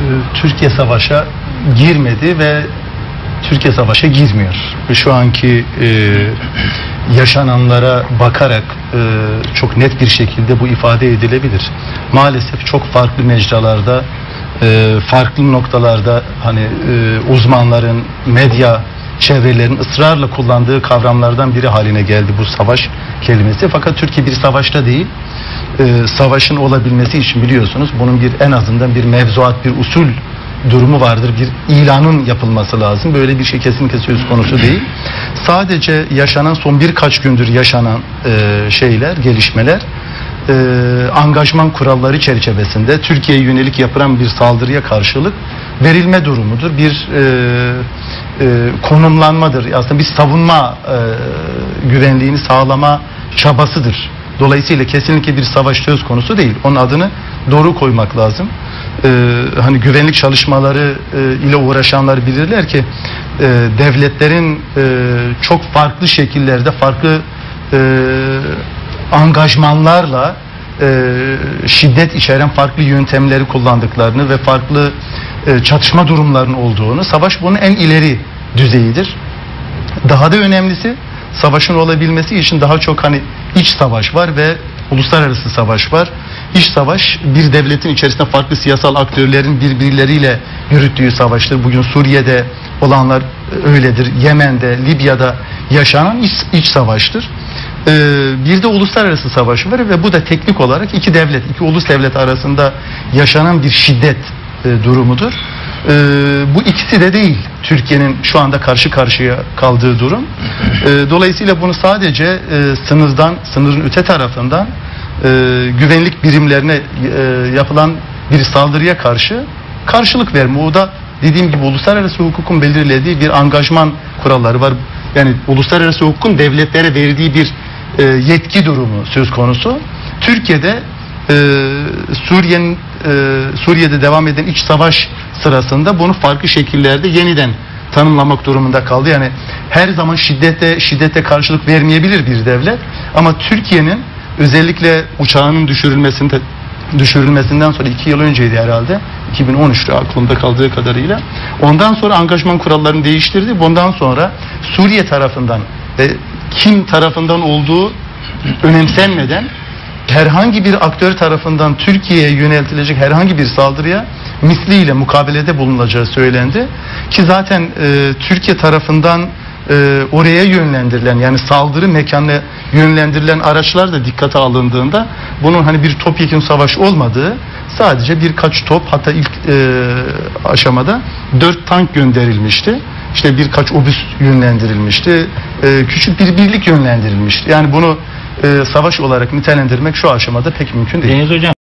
Türkiye savaşa girmedi ve Türkiye savaşa girmiyor. Şu anki yaşananlara bakarak çok net bir şekilde bu ifade edilebilir. Maalesef çok farklı mecralarda, farklı noktalarda hani uzmanların, medya çevrelerin ısrarla kullandığı kavramlardan biri haline geldi bu savaş kelimesi. Fakat Türkiye bir savaşta değil. Savaşın olabilmesi için biliyorsunuz bunun en azından bir mevzuat, bir usul durumu vardır. Bir ilanın yapılması lazım. Böyle bir şey kesinlikle söz konusu değil. Sadece yaşanan son birkaç gündür yaşanan gelişmeler angajman kuralları çerçevesinde Türkiye'ye yönelik yapılan bir saldırıya karşılık verilme durumudur. Bir konumlanmadır. Aslında bir savunma güvenliğini sağlama çabasıdır. Dolayısıyla kesinlikle bir savaş söz konusu değil. Onun adını doğru koymak lazım. Hani güvenlik çalışmaları ile uğraşanlar bilirler ki devletlerin çok farklı şekillerde farklı angajmanlarla şiddet içeren farklı yöntemleri kullandıklarını ve farklı çatışma durumlarının olduğunu, savaş bunun en ileri düzeyidir. Daha da önemlisi, savaşın olabilmesi için daha çok hani iç savaş var ve uluslararası savaş var. İç savaş bir devletin içerisinde farklı siyasal aktörlerin birbirleriyle yürüttüğü savaştır. Bugün Suriye'de olanlar öyledir. Yemen'de, Libya'da yaşanan iç savaştır. Bir de uluslararası savaş var ve bu da teknik olarak iki ulus devlet arasında yaşanan bir şiddet durumudur. Bu ikisi de değil Türkiye'nin şu anda karşı karşıya kaldığı durum. Dolayısıyla bunu sadece sınırın öte tarafından güvenlik birimlerine yapılan bir saldırıya karşılık verme. O da dediğim gibi uluslararası hukukun belirlediği bir angajman kuralları var. Yani uluslararası hukukun devletlere verdiği bir yetki durumu söz konusu. Türkiye'de Suriye'de devam eden iç savaş sırasında bunu farklı şekillerde yeniden tanımlamak durumunda kaldı. Yani her zaman şiddete karşılık vermeyebilir bir devlet. Ama Türkiye'nin özellikle uçağının düşürülmesinden sonra 2 yıl önceydi herhalde. 2013'te aklımda kaldığı kadarıyla. Ondan sonra angajman kurallarını değiştirdi. Bundan sonra Suriye tarafından ve kim tarafından olduğu önemsenmeden herhangi bir aktör tarafından Türkiye'ye yöneltilecek herhangi bir saldırıya misliyle mukabelede bulunacağı söylendi. Ki zaten Türkiye tarafından oraya yönlendirilen, yani saldırı mekanına yönlendirilen araçlar da dikkate alındığında bunun hani bir topyekun savaş olmadığı, sadece birkaç top, hatta ilk aşamada 4 tank gönderilmişti. İşte birkaç obüs yönlendirilmişti. Küçük bir birlik yönlendirilmişti. Yani bunu savaş olarak nitelendirmek şu aşamada pek mümkün değil. Deniz Hocam